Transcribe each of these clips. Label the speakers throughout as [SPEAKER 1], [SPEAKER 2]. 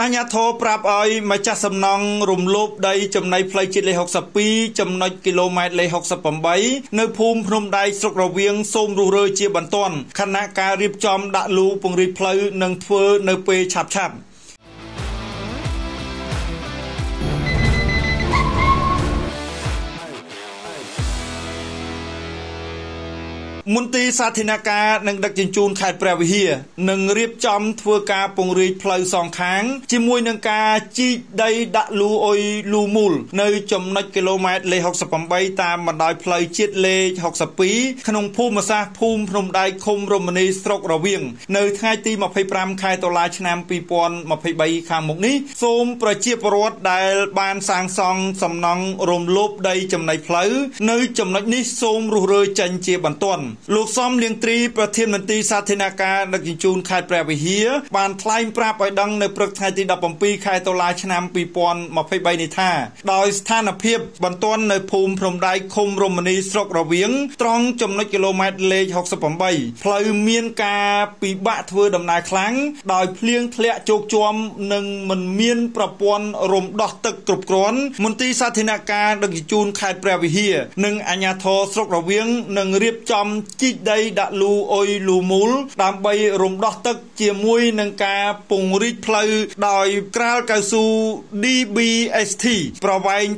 [SPEAKER 1] អញ្ញាធរប្រាប់ឲ្យម្ចាស់សំណង់រំលោភដីចំណីផ្លូវជាតិលេខ62ចំណុចគីឡូម៉ែត្រលេខ68នៅភូមិភ្នំដៃស្រុករវៀងសូមរុះរើជាបន្ទាន់ខណៈការរៀបចំដាក់លូពង្រីកផ្លូវនឹងធ្វើនៅពេលឆាប់ៗមន្ទីរសាធារណការនិងដឹកជញ្ជូនខេត្តព្រះវិហារនឹងរៀបចំធ្វើការពង្រីកផ្លូវសងខាងជាមួយនឹងការជីកដីដាក់លូអុយលូមូលនៅចំណុចគីឡូម៉ែត្រលេខ68តាមបណ្ដោយផ្លូវជាតិលេខ62ក្នុងភូមិសាស្ត្រភូមិភ្នំដៃឃុំរមនីស្រុករវៀងនៅថ្ងៃទី25ខែតុលាឆ្នាំ2023ខាងមុខនេះសូមប្រជាពលរដ្ឋដែលបានសាងសង់សំណង់រំលោភដីចំណីផ្លូវនៅចំណុចនេះសូមរុះរើចេញជាបន្ទាន់លោកសំលៀងត្រីប្រធានមន្ទីរសាធារណការដឹកជញ្ជូនខេត្តព្រះវិហារបានថ្លែងប្រាប់ឲ្យដឹងនៅព្រឹកថ្ងៃទី17ខែតុលាឆ្នាំ2023នេះថាដោយស្ថានភាពបន្ទាន់នៅភូមិភ្នំដៃឃុំរមនីស្រុករវៀងត្រង់ចំណុចគីឡូម៉ែត្រលេខ68ផ្លូវមានការពិបាកធ្វើដំណើរខ្លាំងដោយភ្លៀងធ្លាក់ជោកជាំនិងមិនមានប្រព័ន្ធរំដោះទឹកគ្រប់គ្រាន់មន្ទីរសាធារណការដឹកជញ្ជូនខេត្តព្រះវិហារនិងអាជ្ញាធរស្រុករវៀងនឹងរៀបចំជីកដីដាក់លូអុយលូមូលដើម្បីរំដោះទឹកជាមួយនឹងការពង្រីកផ្លូវដោយក្រាលកៅស៊ូ DBST ប្រវែង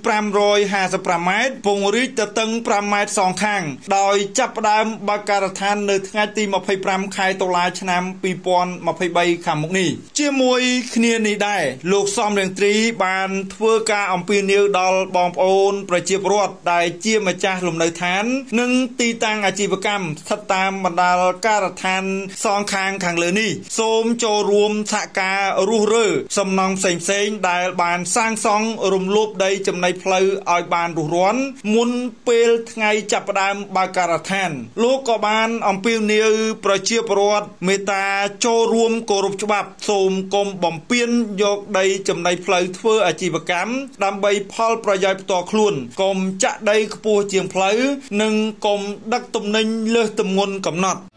[SPEAKER 1] 555ម៉ែត្រពង្រីកទៅតឹង5ម៉ែត្រសងខាងដោយចាប់ផ្ដើមបើកការដ្ឋាននៅថ្ងៃទី25ខែតុលាឆ្នាំ2023ខាងមុខនេះជាមួយគ្នានេះដែរលោកសំរងត្រីបានធ្វើការអំពាវនាវដល់បងប្អូនប្រជាពលរដ្ឋដែលជាម្ចាស់លំនៅឋាននិងទីតាំងអាជីវកម្មស្ថិតតាមបណ្ដាលការដ្ឋានសងខាងខាងលើនេះសូមចូលរួមសហការរុះរើសំណង់ផ្សេងៗដែលបានសាងសង់រំលោភដីចំណីផ្លូវឲ្យបានរុះរាន់មុនពេលថ្ងៃចាប់ផ្ដើមបើកការដ្ឋានលោកក៏បានអំពាវនាវប្រជាពលរដ្ឋមេត្តាចូលរួមគោរពច្បាប់សូមកុំបំពានយកដីចំណីផ្លូវធ្វើអាជីវកម្មដើម្បីផលប្រយោជន៍ផ្ទាល់ខ្លួនកុំចាក់ដីខ្ពស់ជាងផ្លូវនិងកុំដឹកទំនិញលើសទម្ងន់កំណត់